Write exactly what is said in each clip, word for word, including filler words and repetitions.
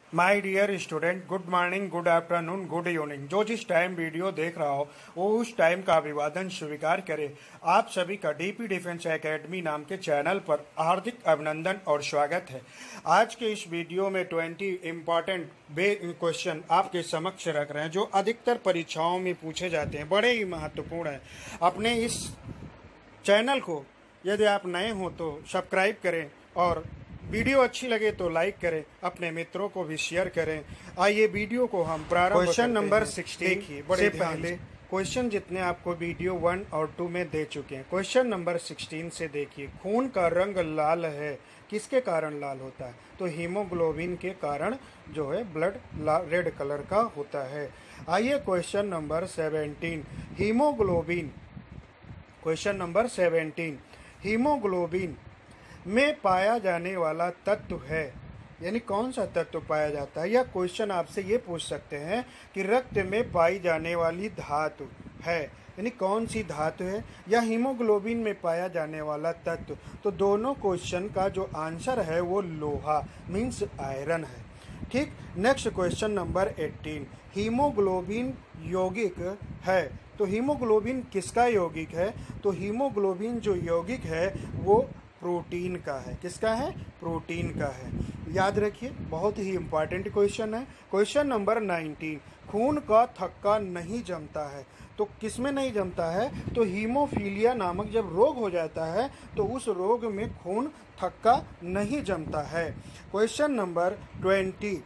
My dear student, good morning, good afternoon, good evening. जो जिस time video देख रहा हो वो उस टाइम का अभिवादन स्वीकार करे। आप सभी का डीपी डिफेंस एकेडमी नाम के चैनल पर हार्दिक अभिनंदन और स्वागत है। आज के इस वीडियो में ट्वेंटी इम्पॉर्टेंट क्वेश्चन आपके समक्ष रख रहे हैं जो अधिकतर परीक्षाओं में पूछे जाते हैं, बड़े ही महत्वपूर्ण है। अपने इस चैनल को यदि आप नए हो तो सब्सक्राइब करें और वीडियो अच्छी लगे तो लाइक करें, अपने मित्रों को भी शेयर करें। आइए वीडियो को हम प्रारंभ क्वेश्चन नंबर सिक्सटीन देखिए। बड़े पहले क्वेश्चन जितने आपको वीडियो वन और टू में दे चुके हैं। क्वेश्चन नंबर सिक्सटीन से देखिए, खून का रंग लाल है, किसके कारण लाल होता है? तो हीमोग्लोबिन के कारण जो है ब्लड रेड कलर का होता है। आइए question number seventeen, haemoglobin. Question number seventeen, haemoglobin में पाया जाने वाला तत्व है, यानी कौन सा तत्व पाया जाता है? या क्वेश्चन आपसे ये पूछ सकते हैं कि रक्त में पाई जाने वाली धातु है, यानी कौन सी धातु है, या हीमोग्लोबिन में पाया जाने वाला तत्व। तो दोनों क्वेश्चन का जो आंसर है वो लोहा मीन्स आयरन है। ठीक। Next question number eighteen, haemoglobin यौगिक है। तो हीमोग्लोबिन किसका यौगिक है? तो हीमोग्लोबिन जो यौगिक है वो प्रोटीन का है। किसका है? प्रोटीन का है। याद रखिए, बहुत ही इंपॉर्टेंट क्वेश्चन है। क्वेश्चन नंबर नाइनटीन, खून का थक्का नहीं जमता है। तो किसमें नहीं जमता है? तो हीमोफीलिया नामक जब रोग हो जाता है तो उस रोग में खून थक्का नहीं जमता है। क्वेश्चन नंबर ट्वेंटी,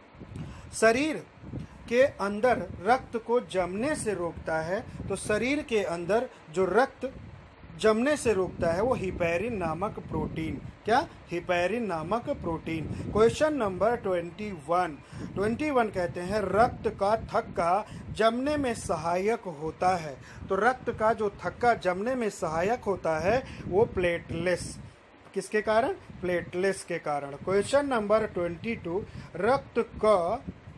शरीर के अंदर रक्त को जमने से रोकता है। तो शरीर के अंदर जो रक्त जमने से रोकता है वो हिपैरिन नामक प्रोटीन। क्या? हिपैरिन नामक protein. Question number twenty one, twenty one कहते हैं रक्त का थक्का जमने में सहायक होता है। तो रक्त का जो थक्का जमने में सहायक होता है वो प्लेटलेट्स। किसके कारण? प्लेटलेट्स के कारण। क्वेश्चन नंबर ट्वेंटी टू, रक्त का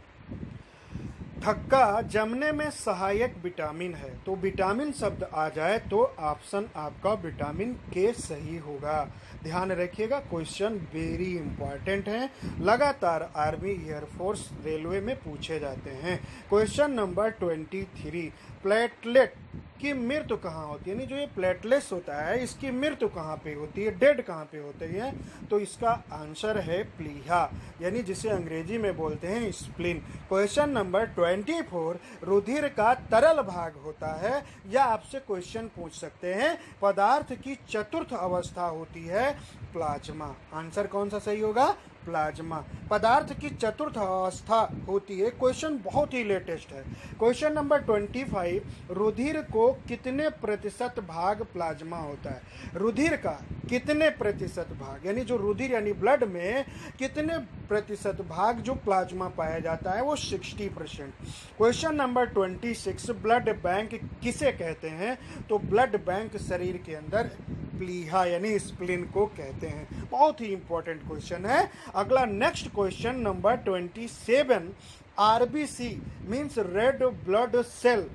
थक्का जमने में सहायक विटामिन है। तो विटामिन शब्द आ जाए तो ऑप्शन आपका विटामिन के सही होगा। ध्यान रखिएगा, क्वेश्चन वेरी इंपॉर्टेंट है, लगातार आर्मी, एयरफोर्स, रेलवे में पूछे जाते हैं। Question number twenty three, platelet की मृत्यु कहाँ होती है? यानी जो ये प्लेटलेट्स होता है इसकी मृत्यु कहाँ पे होती है, डेड कहाँ पे होती है? तो इसका आंसर है प्लीहा, यानी जिसे अंग्रेजी में बोलते हैं spleen. Question number twenty four, रुधिर का तरल भाग होता है, या आपसे क्वेश्चन पूछ सकते हैं पदार्थ की चतुर्थ अवस्था होती है प्लाज्मा। आंसर कौन सा सही होगा? प्लाज्मा। पदार्थ की चतुर्थ अवस्था होती है। क्वेश्चन बहुत ही लेटेस्ट है। क्वेश्चन नंबर ट्वेंटी फाइव, रुधिर को कितने प्रतिशत भाग प्लाज्मा होता है? रुधिर का कितने प्रतिशत भाग, यानी जो रुधिर यानी ब्लड में कितने प्रतिशत भाग जो प्लाज्मा पाया जाता है वो sixty percent. Question number twenty six, blood bank किसे कहते हैं? तो ब्लड बैंक शरीर के अंदर प्लीहा यानी स्प्लीन को कहते हैं। बहुत ही इंपॉर्टेंट क्वेश्चन है। अगला next question number twenty seven, RBC means red blood cell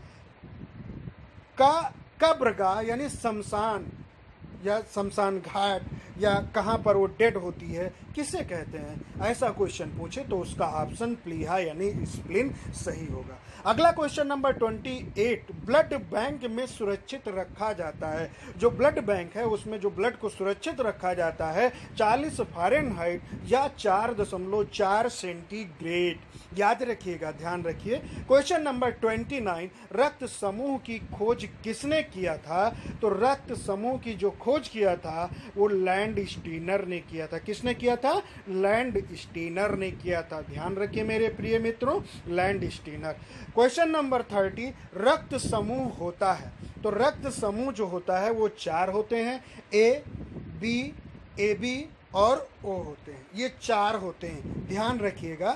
का कब्रगाह यानी शमशान या शमशान घाट या कहाँ पर वो डेड होती है किसे कहते हैं? ऐसा क्वेश्चन पूछे तो उसका ऑप्शन प्लीहा यानी स्प्लीन सही होगा। अगला question number twenty eight, blood bank में सुरक्षित रखा जाता है। जो ब्लड बैंक है उसमें जो ब्लड को सुरक्षित रखा जाता है चालीस फारेनहाइट या चार दशमलव चार सेंटीग्रेड। याद रखिएगा, ध्यान रखिए। क्वेश्चन नंबर ट्वेंटी नाइन, रक्त समूह की खोज किसने किया था? तो रक्त समूह की जो खोज किया था वो लैंड स्टीनर ने किया था। किसने किया था? लैंड स्टीनर ने किया था। ध्यान रखिए मेरे प्रिय मित्रों, Landsteiner. Question number thirty, रक्त समूह होता है। तो रक्त समूह जो होता है वो चार होते हैं, ए बी ए बी और ओ होते हैं। ये चार होते हैं, ध्यान रखिएगा,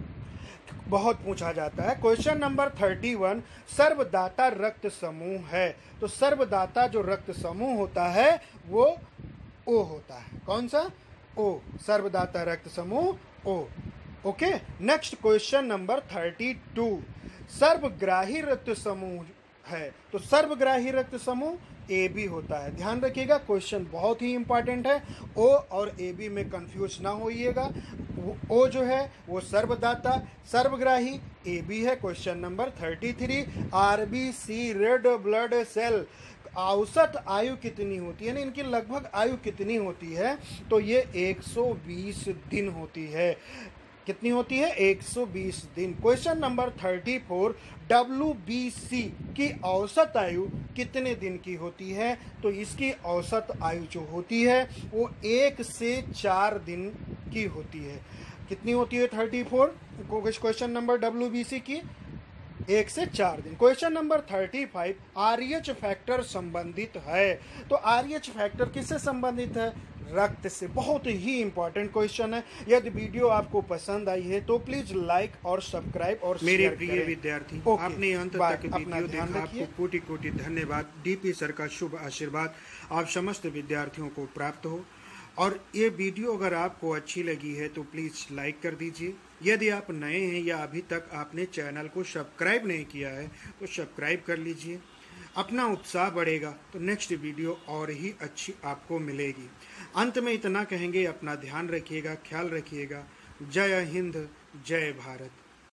बहुत पूछा जाता है। क्वेश्चन नंबर थर्टी वन, सर्वदाता रक्त समूह है। तो सर्वदाता जो रक्त समूह होता है वो ओ होता है। कौन सा? ओ। सर्वदाता रक्त समूह O. Okay. Next question number thirty two, सर्वग्राही रक्त समूह है। तो सर्वग्राही रक्त समूह ए बी होता है। ध्यान रखिएगा, क्वेश्चन बहुत ही इंपॉर्टेंट है। ओ और ए बी में कंफ्यूज ना होइएगा। ओ जो है वो सर्वदाता सर्वग्राही, ए बी है question number thirty three. RBC red blood cell औसत आयु कितनी होती है, यानी इनकी लगभग आयु कितनी होती है, तो ये एक सौ बीस दिन होती है। कितनी होती है? एक सौ बीस दिन। Question number thirty four, W B C की औसत आयु कितने दिन की होती है, तो इसकी औसत आयु जो होती है वो एक से चार दिन की होती है। कितनी होती है? Thirty four question number W B C की एक से चार दिन। Question number thirty five, Rh factor संबंधित है, तो आरएच फैक्टर किससे संबंधित है? रक्त से। बहुत ही इंपॉर्टेंट क्वेश्चन है। यदि वीडियो आपको पसंद आई है तो प्लीज लाइक और सब्सक्राइब और मेरे प्रिय विद्यार्थी, आपने अंत तक वीडियो देखा, आपको कोटि कोटि धन्यवाद। डीपी सर का शुभ आशीर्वाद आप समस्त विद्यार्थियों को प्राप्त हो। और ये वीडियो अगर आपको अच्छी लगी है तो प्लीज लाइक कर दीजिए। यदि आप नए हैं या अभी तक आपने चैनल को सब्सक्राइब नहीं किया है तो सब्सक्राइब कर लीजिए। अपना उत्साह बढ़ेगा तो नेक्स्ट वीडियो और ही अच्छी आपको मिलेगी। अंत में इतना कहेंगे, अपना ध्यान रखिएगा, ख्याल रखिएगा। जय हिंद, जय भारत।